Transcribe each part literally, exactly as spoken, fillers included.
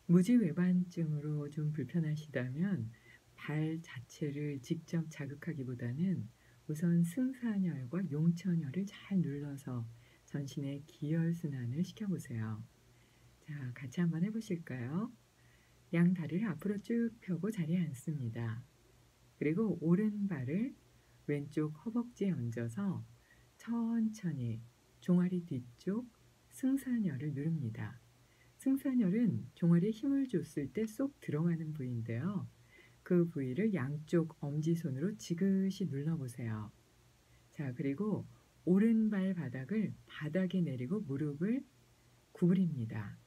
무지외반증으로 좀 불편하시다면 발 자체를 직접 자극하기보다는 우선 승사열과 용천열을 잘 눌러서 전신의 기혈순환을 시켜보세요. 자, 같이 한번 해보실까요? 양 다리를 앞으로 쭉 펴고 자리에 앉습니다. 그리고 오른발을 왼쪽 허벅지에 얹어서 천천히 종아리 뒤쪽 승산열을 누릅니다. 승산열은 종아리에 힘을 줬을 때 쏙 들어가는 부위인데요. 그 부위를 양쪽 엄지손으로 지그시 눌러보세요. 자, 그리고 오른발 바닥을 바닥에 내리고 무릎을 구부립니다.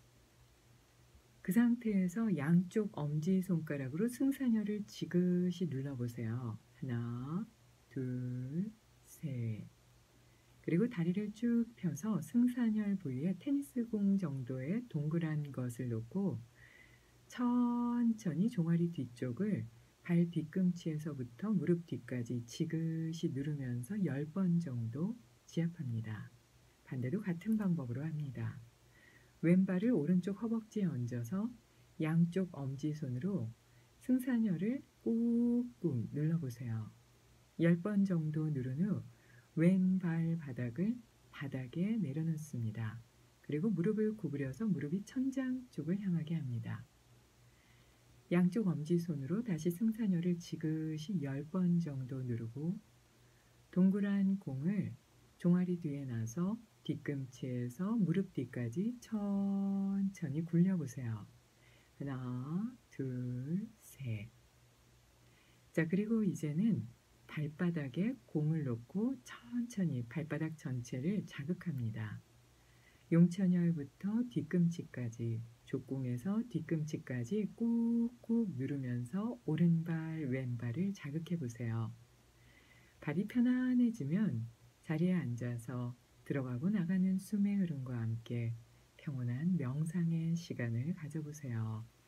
그 상태에서 양쪽 엄지손가락으로 승산열을 지그시 눌러보세요. 하나, 둘, 셋. 그리고 다리를 쭉 펴서 승산열 부위에 테니스공 정도의 동그란 것을 놓고 천천히 종아리 뒤쪽을 발 뒤꿈치에서부터 무릎 뒤까지 지그시 누르면서 열 번 정도 지압합니다. 반대도 같은 방법으로 합니다. 왼발을 오른쪽 허벅지에 얹어서 양쪽 엄지손으로 승산열을 꾹꾹 눌러보세요. 열 번 정도 누른 후 왼발 바닥을 바닥에 내려놓습니다. 그리고 무릎을 구부려서 무릎이 천장 쪽을 향하게 합니다. 양쪽 엄지손으로 다시 승산열을 지그시 열 번 정도 누르고 동그란 공을 종아리 뒤에 놔서 뒤꿈치에서 무릎 뒤까지 천천히 굴려보세요. 하나, 둘, 셋. 자, 그리고 이제는 발바닥에 공을 놓고 천천히 발바닥 전체를 자극합니다. 용천열부터 뒤꿈치까지, 족궁에서 뒤꿈치까지 꾹꾹 누르면서 오른발, 왼발을 자극해 보세요. 발이 편안해지면 자리에 앉아서 들어가고 나가는 숨의 흐름과 함께 평온한 명상의 시간을 가져보세요.